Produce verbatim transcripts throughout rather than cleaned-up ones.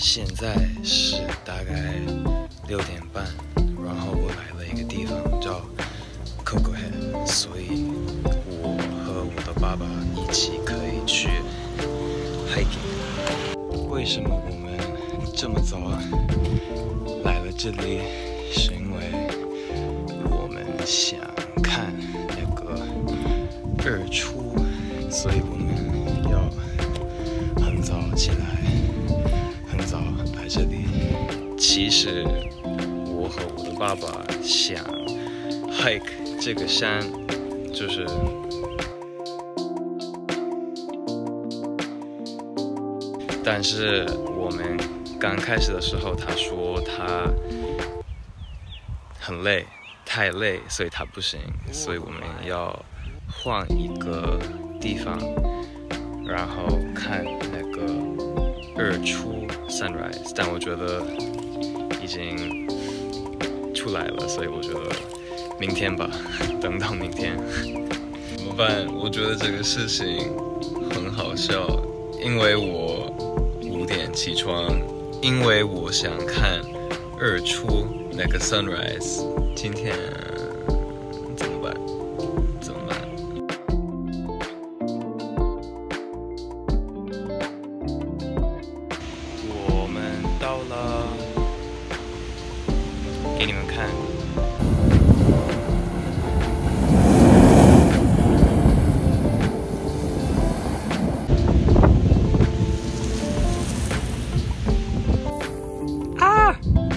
现在是大概六点半，然后我来了一个地方叫 Coco Head， 所以我和我的爸爸一起可以去 hiking。为什么我们这么早来了这里？是因为我们想看那个日出，所以我们要很早起来。很早来这里，其实我和我的爸爸想 hike 这个山，就是，但是我们刚开始的时候，他说他很累，太累，所以他不行，所以我们要换一个地方，然后看那个日出 sunrise， 但我觉得已经出来了，所以我觉得明天吧，等到明天怎么办？我觉得这个事情很好笑，因为我五点起床，因为我想看日出那个 sunrise， 今天怎么办？怎么办？我们到了，给你们看。啊！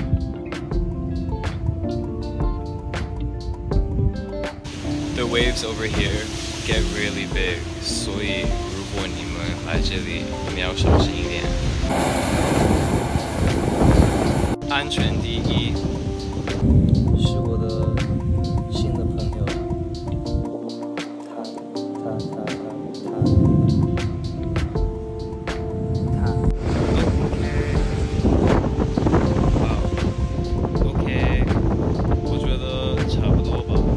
The waves over here get really big， 所以如果你们来这里，你们要小心一点。安全第一。是我的新的朋友，他他他他他他。OK， OK， 我觉得差不多吧。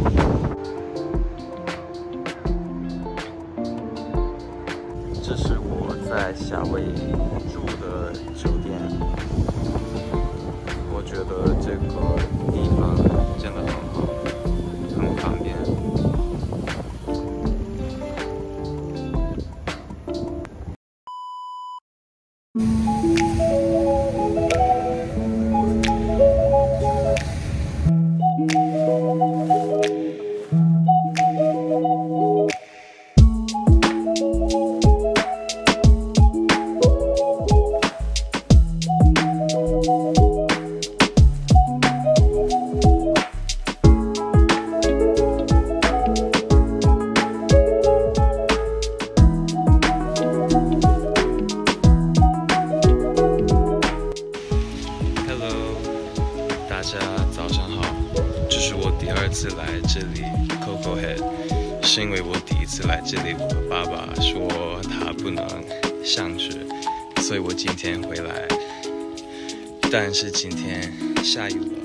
这是我在夏威夷住的酒店。我觉得这个地方真的很好，很方便。大家早上好，这是我第二次来这里 Coco Head， 是因为我第一次来这里，我的爸爸说他不能上去，所以我今天回来，但是今天下雨了。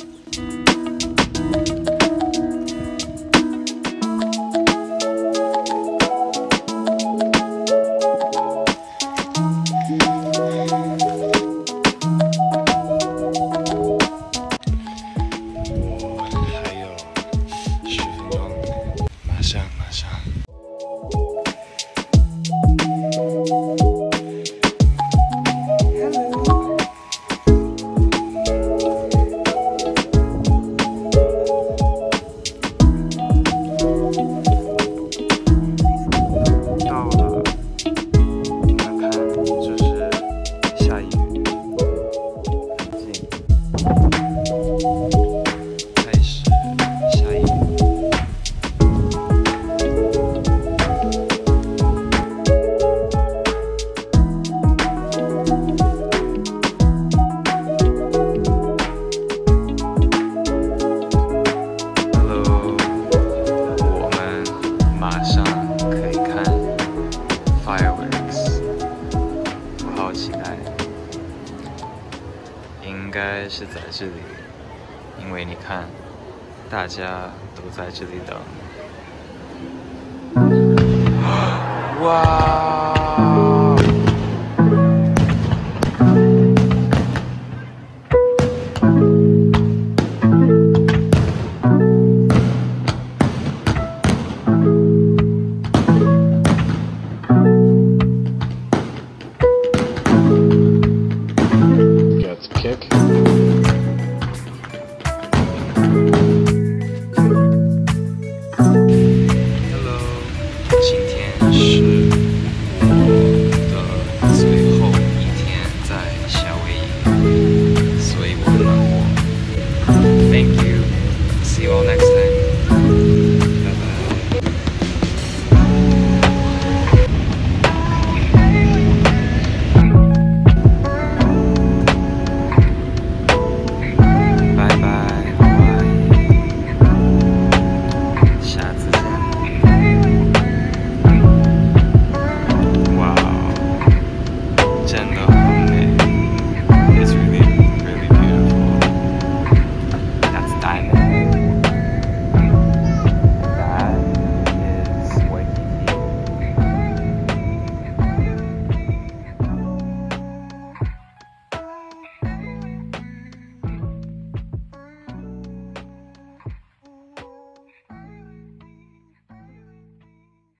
应该是在这里，因为你看，大家都在这里等。哇！ That's kick.